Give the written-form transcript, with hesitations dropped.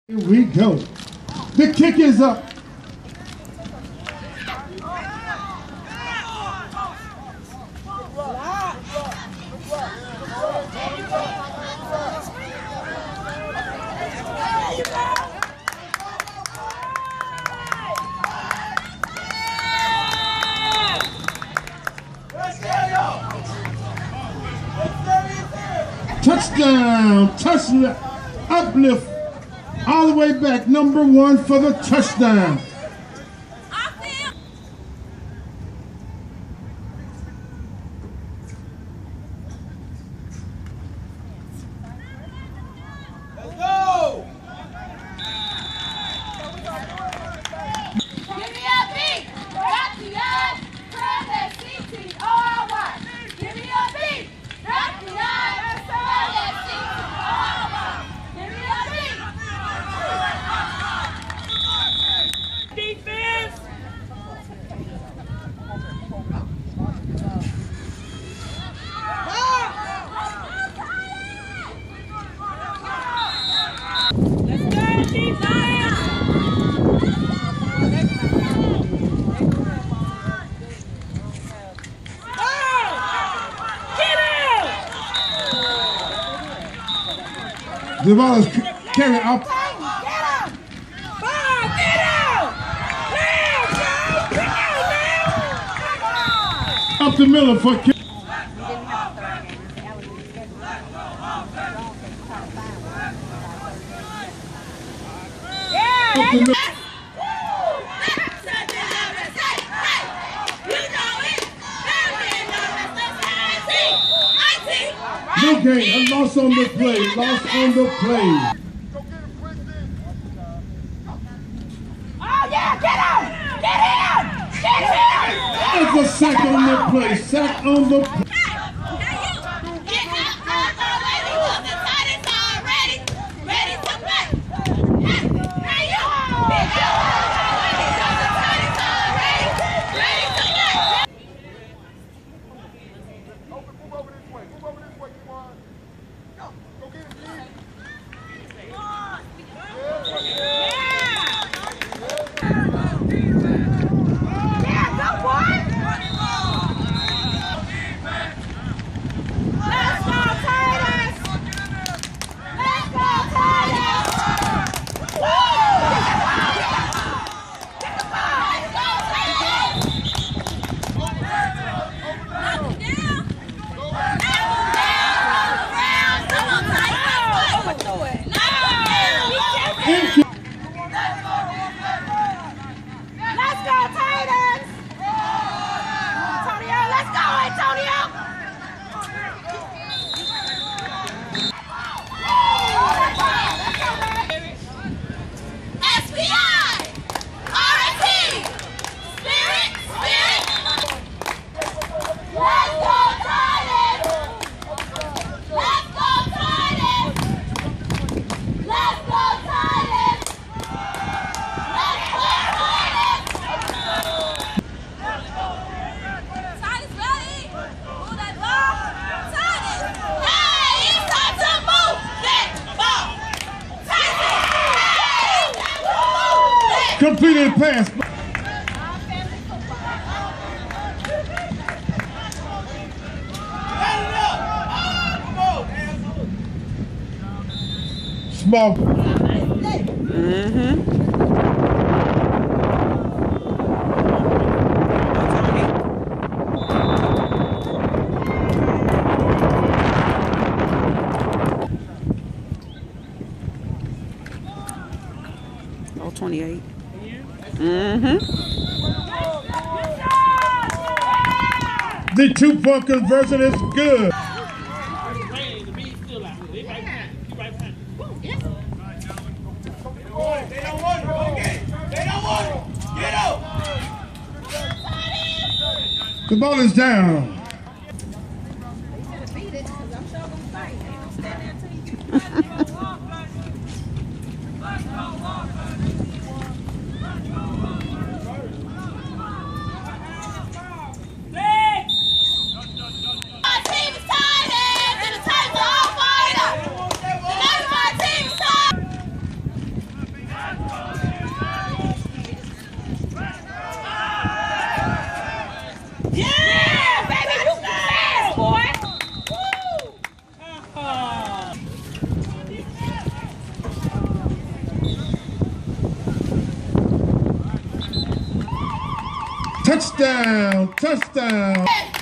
Here we go. The kick is up. Touchdown, touchdown, uplift, all the way back, number one for the touchdown. Let's go! Give me a beat! Drop the line! Turn that CTOY! Give me a beat! Drop the line! Turn that CTOY! Give me a beat! Defense! Let's go, defense! The ball is carried up. Up the middle for kick. Up the middle. No gain, a loss on the play, loss on the play. Oh yeah, get him! Get him! Get him! It's a sack on the play, sack on the play. Completed pass. Small. Oh, 28. The 2-point conversion is good. They don't want it. Go get it. They don't want it. Get up. The ball is down. Touchdown, touchdown.